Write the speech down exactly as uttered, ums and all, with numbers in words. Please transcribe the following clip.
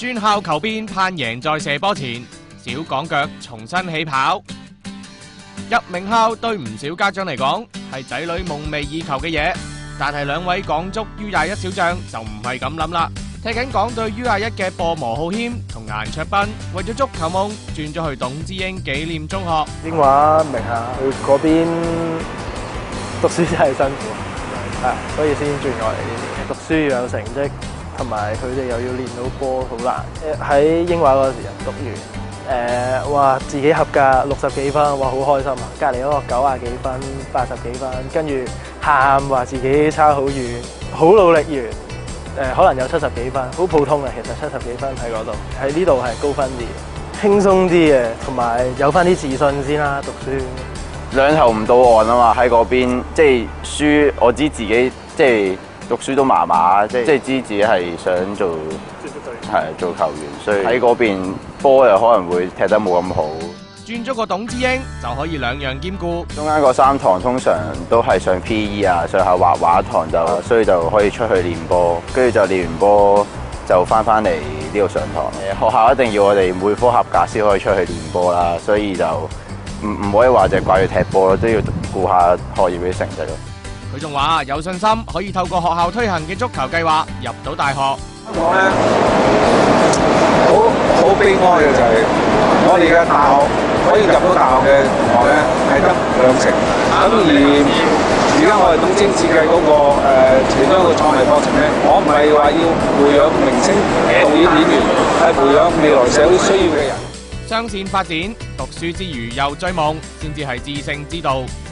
轉校求變，盼贏在射波前，小港腳重新起跑。入名校對唔少家長嚟講係仔女夢寐以求嘅嘢，但係兩位港足 U 廿一小將就唔係咁諗啦。踢緊港隊 U 廿一嘅播磨浩謙同顏卓彬，為咗足球夢轉咗去董之英紀念中學。 英華名校去嗰邊讀書真係辛苦，係所以先轉過嚟呢邊。讀書要有成績，同埋佢哋又要練到波，好難。喺英華嗰時讀完，誒哇自己合格六十幾分，哇好開心啊！隔離嗰個九啊幾分、八十幾分，跟住喊話自己差好遠，好努力完，誒可能有七十幾分，好普通嘅其實七十幾分喺嗰度，喺呢度係高分啲，輕鬆啲嘅，同埋有翻啲自信先啦。讀書兩頭唔到岸啊嘛，喺嗰邊即係書，我知自己即係讀書都麻麻，即係即係知自己係想做係做球員，所以喺嗰邊波又可能會踢得冇咁好。 轉咗個董之英就可以兩樣兼顧。 中間嗰三堂通常都係上 P E 啊，上下畫畫堂就，所以就可以出去練波，跟住就練完波就翻返嚟呢度上堂。誒學校一定要我哋每科合格先可以出去練波啦，所以就唔唔可以話就掛住踢波咯，都要顧下學業嘅成績咯。 佢仲話有信心可以透過學校推行嘅足球計劃入到大學。 香港咧好好悲哀嘅就係我哋嘅大學可以入到大學嘅同學咧係得兩成，咁而而家我哋董之英設計嗰個誒其中一個創意課程咧，我唔係話要培養明星導演演員，係培養未來社會需要嘅人。 雙線發展，讀書之餘又追夢，先至係致勝之道。